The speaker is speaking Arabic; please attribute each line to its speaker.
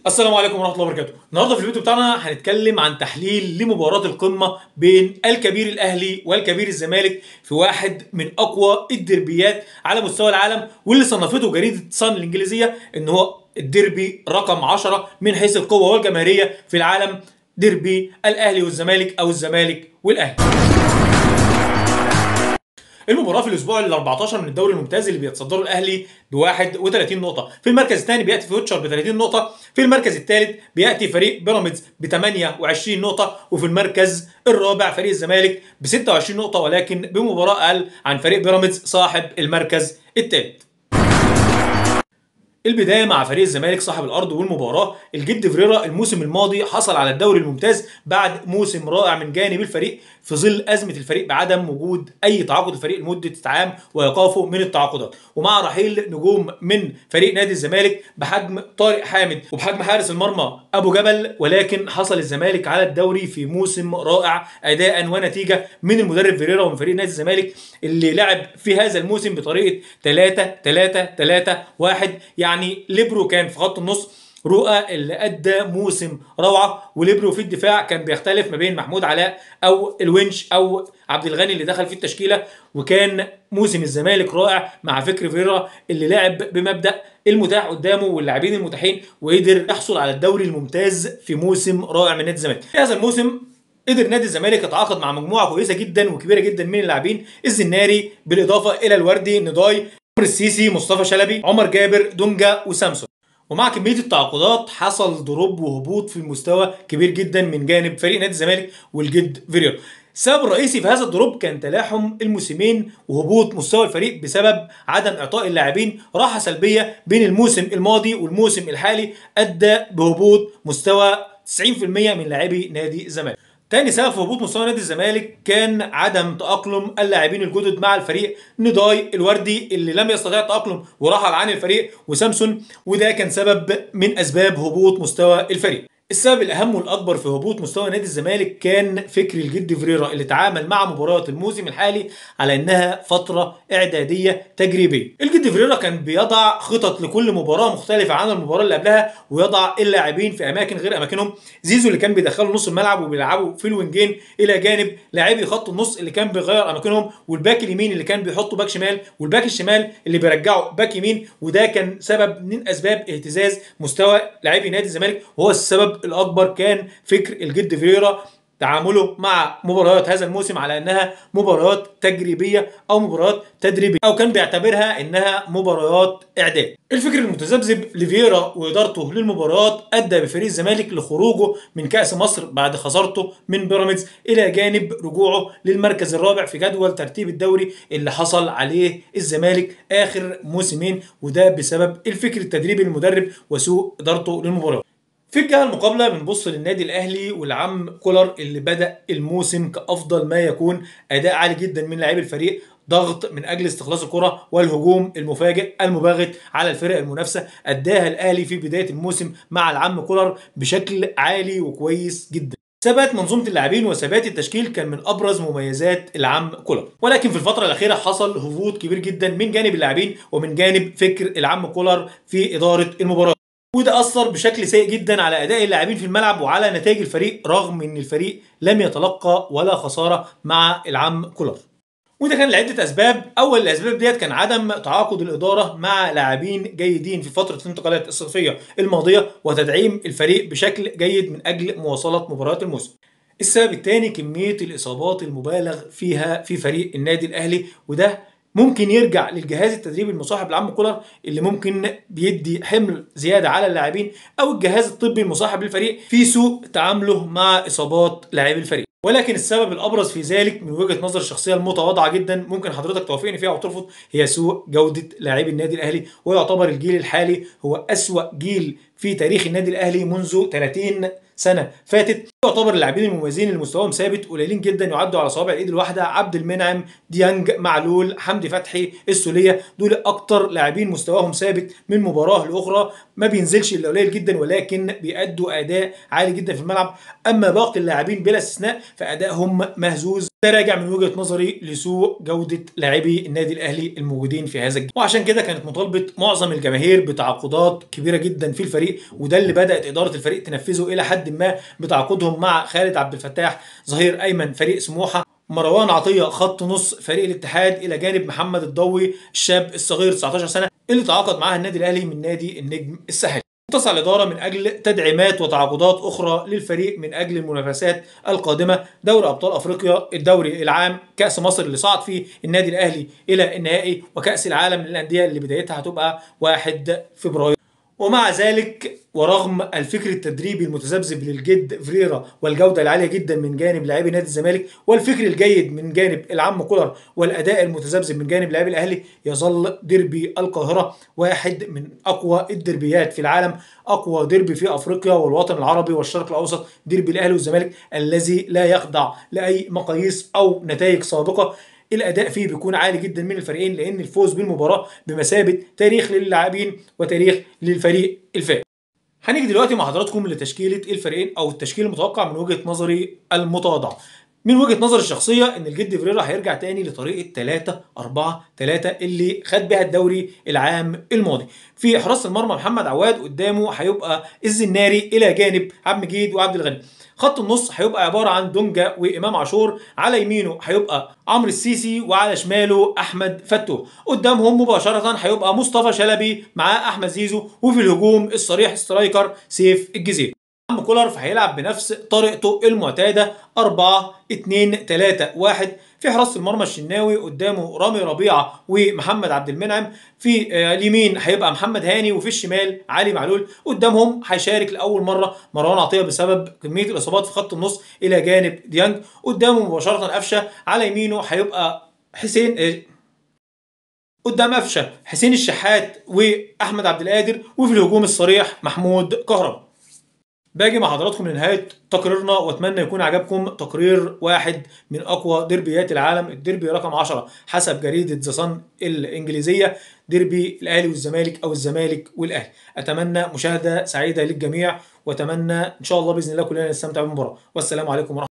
Speaker 1: السلام عليكم ورحمة الله وبركاته. النهارده في الفيديو بتاعنا هنتكلم عن تحليل لمباراة القمة بين الكبير الأهلي والكبير الزمالك في واحد من أقوى الديربيات على مستوى العالم، واللي صنفته جريدة صن الإنجليزية إن هو الديربي رقم 10 من حيث القوة والجماهيرية في العالم، ديربي الأهلي والزمالك أو الزمالك والأهلي. المباراه في الاسبوع ال 14 من الدوري الممتاز اللي بيتصدره الاهلي ب 31 نقطه، في المركز الثاني بياتي فيوتشر ب 30 نقطه، في المركز الثالث بياتي فريق بيراميدز ب 28 نقطه، وفي المركز الرابع فريق الزمالك ب 26 نقطه، ولكن بمباراه اقل عن فريق بيراميدز صاحب المركز الثالث. البدايه مع فريق الزمالك صاحب الارض، والمباراه الجد فريرا الموسم الماضي حصل على الدوري الممتاز بعد موسم رائع من جانب الفريق في ظل ازمه الفريق بعدم وجود اي تعاقد الفريق لمده عام وايقافه من التعاقدات، ومع رحيل نجوم من فريق نادي الزمالك بحجم طارق حامد وبحجم حارس المرمى ابو جبل. ولكن حصل الزمالك على الدوري في موسم رائع اداء ونتيجه من المدرب فريرا ومن فريق نادي الزمالك اللي لعب في هذا الموسم بطريقه 3-3-3-1، يعني ليبرو كان في خط النص، رؤى اللي ادى موسم روعه، وليبرو في الدفاع كان بيختلف ما بين محمود علاء او الونش او عبد الغني اللي دخل في التشكيله. وكان موسم الزمالك رائع مع فكر فيرا اللي لعب بمبدا المتاح قدامه واللاعبين المتاحين، وقدر يحصل على الدوري الممتاز في موسم رائع من نادي الزمالك. في هذا الموسم قدر نادي الزمالك يتعاقد مع مجموعه كويسه جدا وكبيره جدا من اللاعبين، الزناري بالاضافه الى الوردي، نضاي، عمرو السيسي، مصطفى شلبي، عمر جابر، دونجا وسامسون. ومع كميه التعاقدات حصل دروب وهبوط في المستوى كبير جدا من جانب فريق نادي الزمالك والجد فيريرا. السبب الرئيسي في هذا الدروب كان تلاحم الموسمين وهبوط مستوى الفريق بسبب عدم اعطاء اللاعبين راحه سلبيه بين الموسم الماضي والموسم الحالي، ادى بهبوط مستوى 90% من لاعبي نادي الزمالك. تاني سبب في هبوط مستوى نادي الزمالك كان عدم تأقلم اللاعبين الجدد مع الفريق، نضاي، الوردي اللي لم يستطيع التأقلم ورحل عن الفريق، وسامسون، وده كان سبب من أسباب هبوط مستوى الفريق. السبب الأهم والأكبر في هبوط مستوى نادي الزمالك كان فكر الجد فريرا اللي تعامل مع مباريات الموسم الحالي على إنها فترة إعدادية تجريبية. الجد فريرا كان بيضع خطط لكل مباراة مختلفة عن المباراة اللي قبلها، ويضع اللاعبين في أماكن غير أماكنهم. زيزو اللي كان بيدخله نص الملعب وبيلعبوا في الوينجين، إلى جانب لاعبي خط النص اللي كان بيغير أماكنهم، والباك اليمين اللي كان بيحطه باك شمال، والباك الشمال اللي بيرجعه باك يمين. وده كان سبب من أسباب اهتزاز مستوى لاعبي نادي الزمالك، وهو السبب الأكبر كان فكر الجد فريرا تعامله مع مباريات هذا الموسم على انها مباريات تجريبيه او مباريات تدريبيه، او كان بيعتبرها انها مباريات اعداد. الفكر المتذبذب لفييرا وادارته للمباريات ادى بفريق الزمالك لخروجه من كاس مصر بعد خسارته من بيراميدز، الى جانب رجوعه للمركز الرابع في جدول ترتيب الدوري اللي حصل عليه الزمالك اخر موسمين، وده بسبب الفكر التدريبي للمدرب وسوء ادارته للمباريات. في الجهه المقابله بنبص للنادي الاهلي والعم كولر اللي بدا الموسم كافضل ما يكون، اداء عالي جدا من لاعبي الفريق، ضغط من اجل استخلاص الكره والهجوم المفاجئ المباغت على الفرق المنافسه، اداها الاهلي في بدايه الموسم مع العم كولر بشكل عالي وكويس جدا. ثبات منظومه اللاعبين وثبات التشكيل كان من ابرز مميزات العم كولر، ولكن في الفتره الاخيره حصل هبوط كبير جدا من جانب اللاعبين ومن جانب فكر العم كولر في اداره المباراه، وده اثر بشكل سيء جدا على اداء اللاعبين في الملعب وعلى نتائج الفريق، رغم ان الفريق لم يتلقى ولا خساره مع العم كولر. وده كان لعده اسباب. اول الاسباب ديت كان عدم تعاقد الاداره مع لاعبين جيدين في فتره الانتقالات الصيفيه الماضيه وتدعيم الفريق بشكل جيد من اجل مواصله مباريات الموسم. السبب الثاني كميه الاصابات المبالغ فيها في فريق النادي الاهلي، وده ممكن يرجع للجهاز التدريبي المصاحب لعم كولر اللي ممكن بيدي حمل زياده على اللاعبين، او الجهاز الطبي المصاحب للفريق في سوء تعامله مع اصابات لاعبي الفريق. ولكن السبب الابرز في ذلك من وجهه نظر الشخصيه المتواضعه جدا، ممكن حضرتك توافقني فيها او ترفض، هي سوء جوده لاعبي النادي الاهلي. ويعتبر الجيل الحالي هو اسوأ جيل في تاريخ النادي الاهلي منذ 30 سنه فاتت. يعتبر اللاعبين المميزين اللي مستواهم ثابت قليلين جدا، يعدوا على صوابع الايد الواحده: عبد المنعم، ديانج، معلول، حمدي فتحي، السوليه. دول اكتر لاعبين مستواهم ثابت من مباراه لاخرى، ما بينزلش الا قليل جدا، ولكن بيأدوا اداء عالي جدا في الملعب. اما باقي اللاعبين بلا استثناء فادائهم مهزوز ده راجع من وجهة نظري لسوء جودة لاعبي النادي الأهلي الموجودين في هذا الجيل، وعشان كده كانت مطالبة معظم الجماهير بتعاقدات كبيرة جدا في الفريق، وده اللي بدأت إدارة الفريق تنفذه إلى حد ما بتعاقدهم مع خالد عبد الفتاح ظهير أيمن فريق سموحة، مروان عطية خط نص فريق الاتحاد، إلى جانب محمد الضوي الشاب الصغير 19 سنة اللي تعاقد معاه النادي الأهلي من نادي النجم الساحلي. تسعى الإدارة من أجل تدعيمات وتعاقدات أخرى للفريق من أجل المنافسات القادمة، دوري أبطال أفريقيا، الدوري العام، كأس مصر اللي صعد فيه النادي الأهلي إلى النهائي، وكأس العالم للأندية اللي بدايتها هتبقى 1 فبراير. ومع ذلك ورغم الفكر التدريبي المتذبذب للجد فريرا والجوده العاليه جدا من جانب لاعبي نادي الزمالك والفكر الجيد من جانب العم كولر والاداء المتذبذب من جانب لاعبي الاهلي، يظل ديربي القاهره واحد من اقوى الدربيات في العالم، اقوى ديربي في افريقيا والوطن العربي والشرق الاوسط، ديربي الاهلي والزمالك الذي لا يخضع لاي مقاييس او نتائج سابقه. الاداء فيه بيكون عالي جدا من الفريقين، لان الفوز بالمباراه بمثابه تاريخ للاعبين وتاريخ للفريق الفائز. هنيجي دلوقتي مع حضراتكم لتشكيله الفريقين او التشكيل المتوقع من وجهه نظري المتواضعه. من وجهه نظري الشخصيه ان الجد فريرا هيرجع تاني لطريقه 3-4-3 اللي خد بها الدوري العام الماضي. في حراسه المرمى محمد عواد، قدامه هيبقى الزناري الى جانب عبد المجيد وعبد الغني. خط النص هيبقى عباره عن دونجا وامام عاشور، على يمينه هيبقى عمرو السيسي وعلى شماله احمد فتوح، قدامهم مباشره هيبقى مصطفى شلبي مع احمد زيزو، وفي الهجوم الصريح سترايكر سيف الجزيري. عم كولر فهيلعب بنفس طريقته المعتاده 4-2-3-1. في حراسه المرمى الشناوي، قدامه رامي ربيعه ومحمد عبد المنعم، في اليمين هيبقى محمد هاني، وفي الشمال علي معلول. قدامهم هيشارك لاول مره مروان عطيه بسبب كميه الاصابات في خط النص الى جانب ديانج. قدامه مباشره قفشه، على يمينه هيبقى حسين قدام قفشه حسين الشحات واحمد عبد القادر، وفي الهجوم الصريح محمود كهربا. باجي مع حضراتكم لنهايه تقريرنا، واتمنى يكون عجبكم تقرير واحد من اقوى ديربيات العالم، الديربي رقم 10 حسب جريده ذا صن الانجليزيه، ديربي الاهلي والزمالك او الزمالك والاهلي. اتمنى مشاهده سعيده للجميع، واتمنى ان شاء الله باذن الله كلنا نستمتع بالمباراه، والسلام عليكم ورحمه الله.